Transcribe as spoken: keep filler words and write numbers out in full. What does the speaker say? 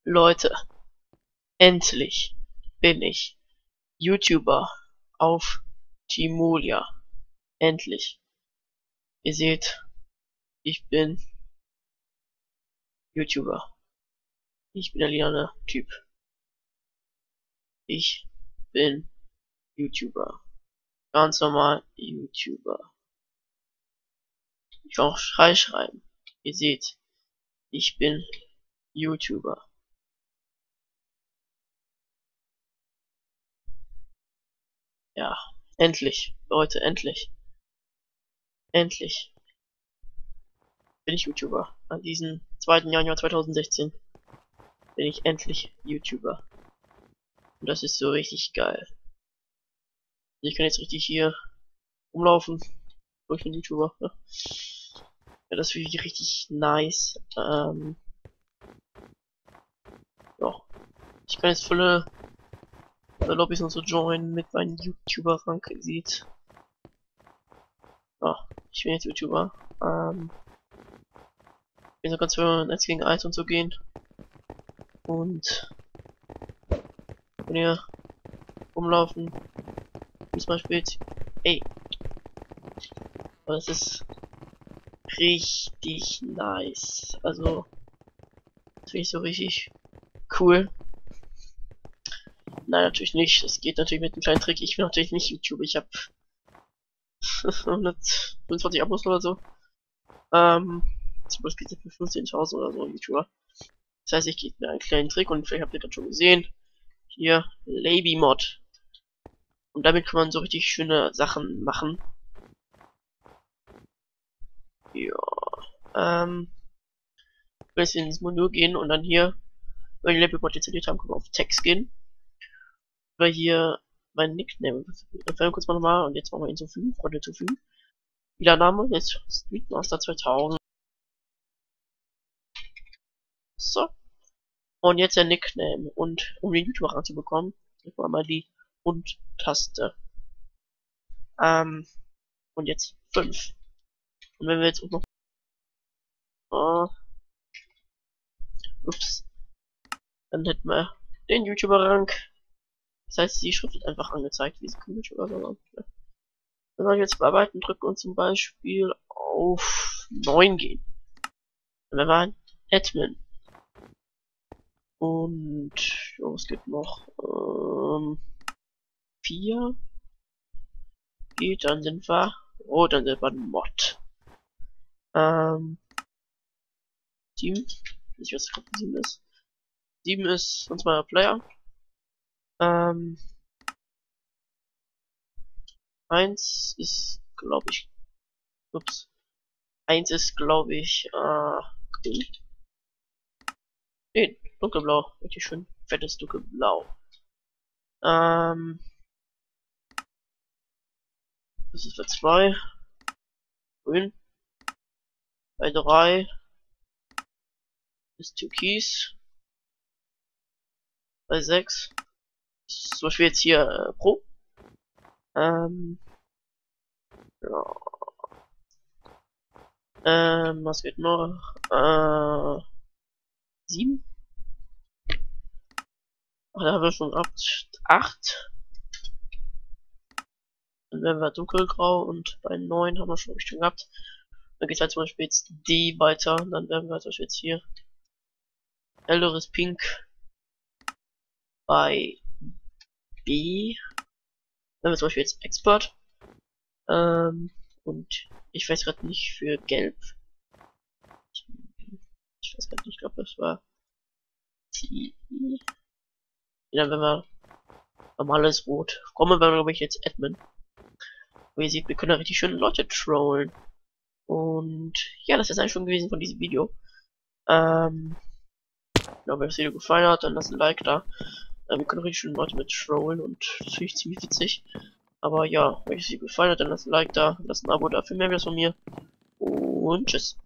Leute, endlich bin ich YouTuber auf Timolia. Endlich. Ihr seht, ich bin YouTuber. Ich bin der lilane Typ. Ich bin YouTuber. Ganz normal YouTuber. Ich will auch Schrei schreiben. Ihr seht, ich bin YouTuber. Ja, endlich, Leute, endlich. Endlich bin ich YouTuber. An diesem zweiten Januar zweitausendsechzehn bin ich endlich YouTuber. Und das ist so richtig geil. Ich kann jetzt richtig hier rumlaufen. Ich bin YouTuber. Ja, ja, das ist richtig nice. Ähm, ja. Ich kann jetzt volle Lobbys und so joinen mit meinem YouTuber-Rang. Sieht. Ja, ich bin jetzt YouTuber. Ähm, bin so ganz für eins gegen eins und so gehen. Und wenn ihr rumlaufen, wie zum Beispiel jetzt, ey, das ist richtig nice. Also, das finde ich so richtig cool. Nein, natürlich nicht. Das geht natürlich mit einem kleinen Trick. Ich bin natürlich nicht YouTube. Ich habe hundertfünfundzwanzig Abos oder so. Ähm, zum Beispiel für fünfzehntausend oder so YouTuber. Das heißt, ich gebe mir einen kleinen Trick und vielleicht habt ihr das schon gesehen. Hier, Laby Mod. Und damit kann man so richtig schöne Sachen machen. Ja. Ähm. Wenn wir ins Menü gehen und dann hier, wenn wir Laby Mod installiert haben, können wir auf Text gehen. Weil hier mein Nickname. Dann kurz mal nochmal und jetzt machen wir hinzufügen, Freunde hinzufügen. Wieder Name, jetzt Streetmaster zweitausend. So. Und jetzt der Nickname. Und um den YouTuber ranzubekommen, drücken wir mal die Und-Taste. Ähm, und jetzt fünf. Und wenn wir jetzt auch noch. Oh, ups. Dann hätten wir den YouTuber-Rang. Das heißt, die Schrift wird einfach angezeigt, wie sie kein YouTuber sondern. Ja. Wenn wir jetzt bearbeiten drücken und zum Beispiel auf neun gehen. Dann wären wir ein Admin. Und ja, es gibt noch ähm, vier. Geht, dann sind wir. Oh, dann sind wir ein Mod. Ähm. sieben. Ich weiß nicht, was sieben ist. sieben ist sonst mal Player. Ähm. eins ist, glaube ich. Ups. eins ist, glaube ich, äh. grün. Nee, dunkelblau. Richtig schön. Fettes dunkelblau. Ähm. Das ist für zwei. Grün. Bei drei ist Türkis. Bei sechs ist zum Beispiel jetzt hier äh, Pro. Ähm. Ja. Ähm, was geht noch? Äh. sieben. Ach, da haben wir schon gehabt. acht. Dann werden wir dunkelgrau und bei neun haben wir schon richtig gehabt. Dann geht halt zum Beispiel jetzt D weiter. Und dann werden wir zum Beispiel jetzt hier helleres Pink bei B. Dann wir zum Beispiel jetzt Expert. Ähm, und ich weiß gerade nicht für Gelb. Ich weiß gerade nicht, ich glaube das war T. Ja, dann werden wir normales Rot. Kommen wir, glaube ich, jetzt Admin. Wie ihr seht, wir können da richtig schön Leute trollen. Und ja, das ist eigentlich schon gewesen von diesem Video. Ähm, ja, wenn das Video gefallen hat, dann lasst ein Like da. Ähm, wir können richtig schön Leute mit trollen und das finde ich ziemlich witzig. Aber ja, wenn es dir gefallen hat, dann lasst ein Like da, lasst ein Abo da für mehr Videos von mir. Und tschüss.